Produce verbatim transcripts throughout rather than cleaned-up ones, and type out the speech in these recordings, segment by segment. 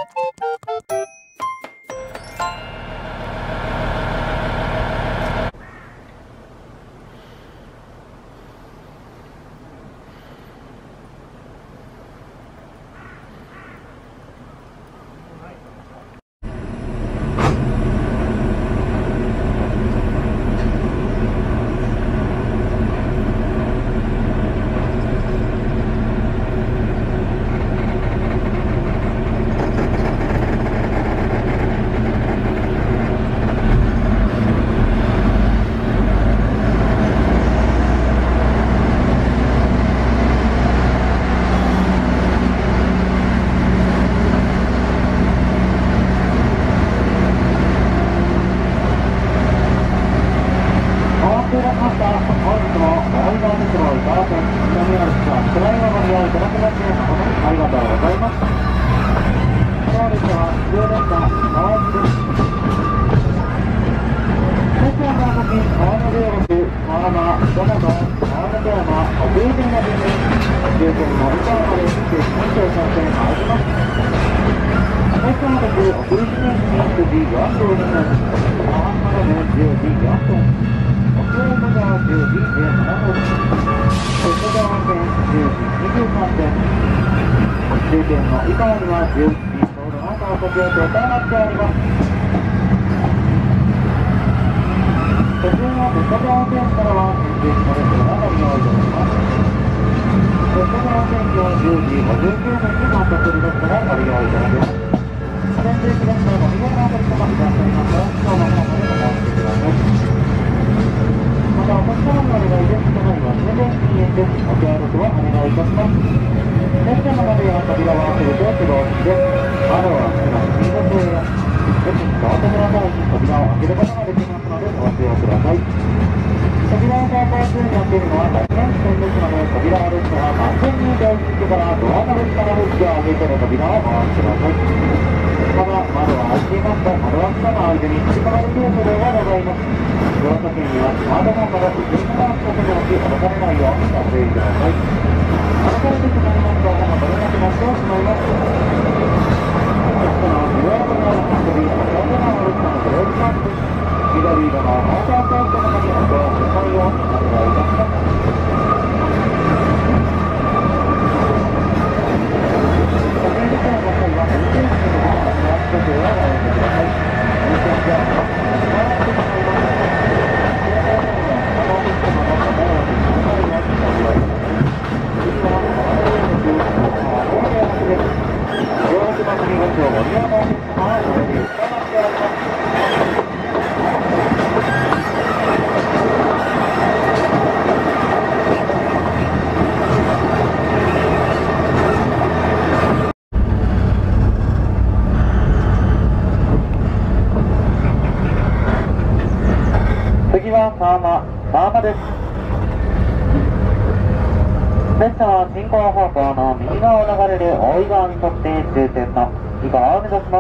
列車は進行方向の右側を流れる大井川に沿って終点の井川を目指します。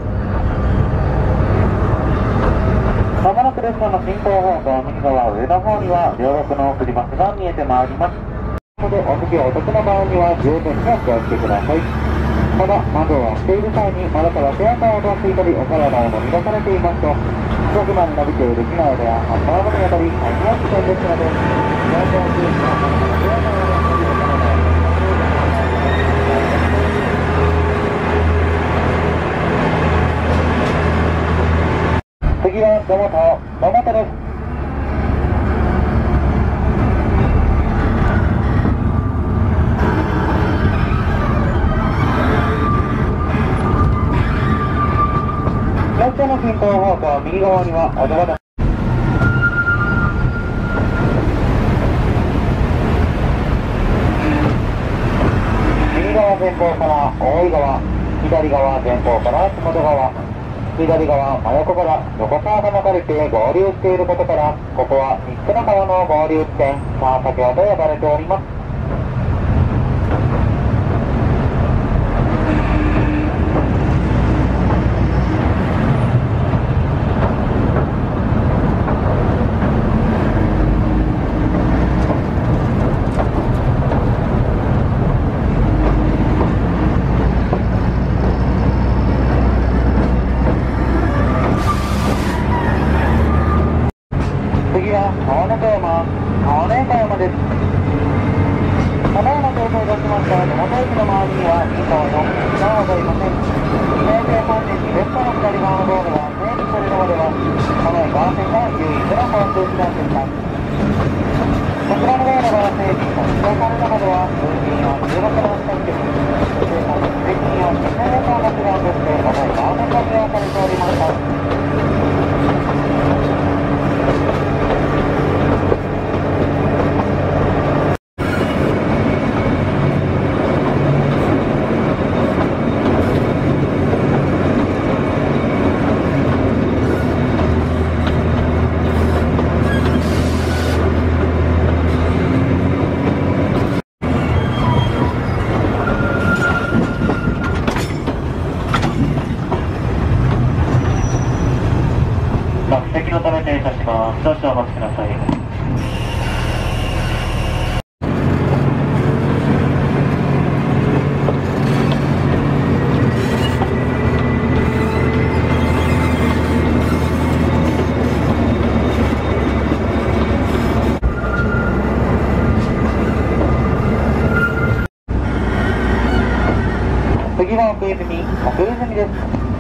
まもなく列車の進行方向右側上の方には両国の送りバスが見えてまいります。ここでお次お得の場合には十分にお気をつけください。また窓を開けている際に窓から手垢を出していたりお体を飲み出されていますと近くまで伸びている機内ではハンバーグに当たり大変危険ですので両手を注意しながら手垢を出しているお体を次はどもとどもとです。列車の進行方向右側にはおどばだ右側前方から大井川、左側前方から下本川、左側真横から横川が流れて合流していることからここは三つの川の合流地点川崎川と呼ばれております。 周りにはに号の時間はございません。平成さんねんに列車の左側の道路が整備されるまでは、この側線が唯一の交通手段でした。こちらの道路が整備、施行されたまでは、通勤や通学の支店局、通勤、税金や自転車の手段として、この側線が利用されておりました。落石のため停車します。少々お待ちください。次は奥泉、奥泉です。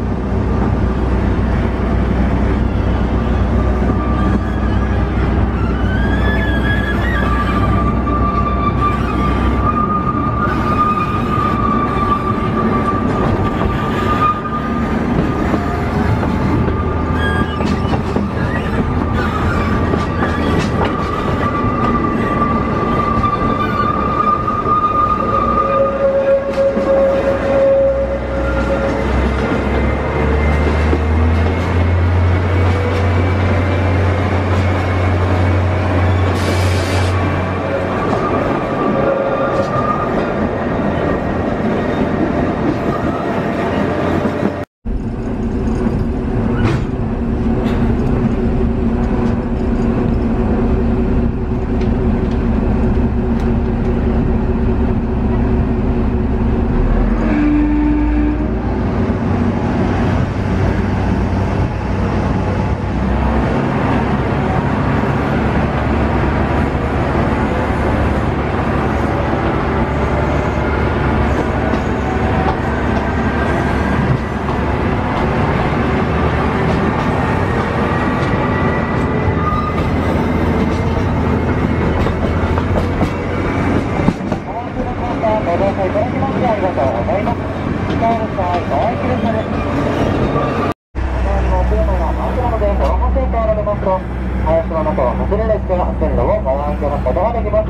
林の中を走る列車が線路をご覧いただくことができます。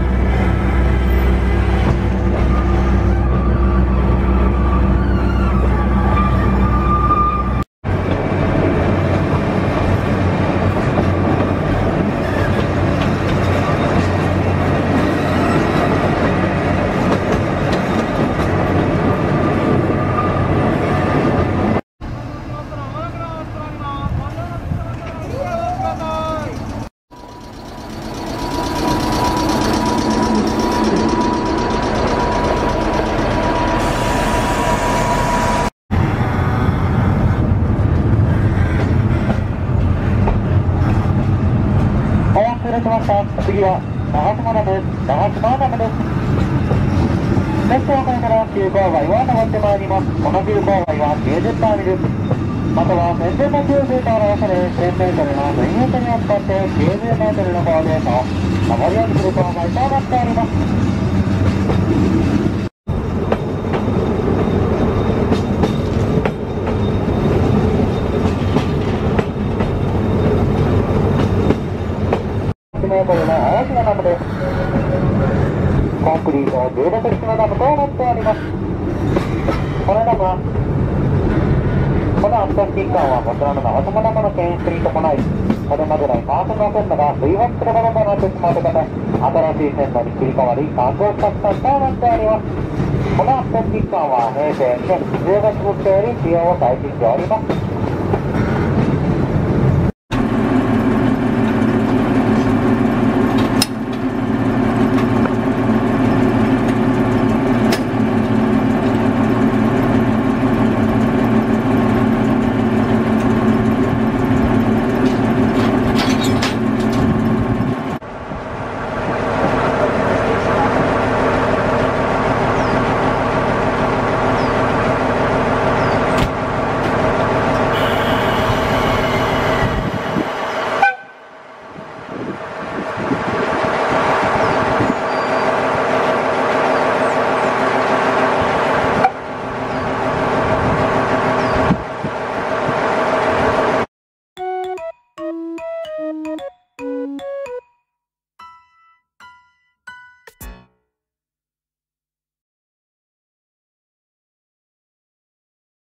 次は長島ダム、長島ダムです。列車はこれから急勾配を登ってまいります。この急勾配はきゅうじゅうターミル、あとはせんぜんのきゅうじゅうと表され、せんメートルの水平にを使ってきゅうじゅうメートルの高低差を上り下りする勾配となっております。メートルの大きなダムです。コンクリートじゅうろく式のダムとなっております。このダムは、このアスタスティッカーはこちらの長島ダムの建設に伴い、これまでのさんぶんの線路が水没するものとなってしまったため、新しい線路に切り替わり、観光施設となっております。このアスタスティッカーは平成にねんじゅうがつごろより使用を開始しております。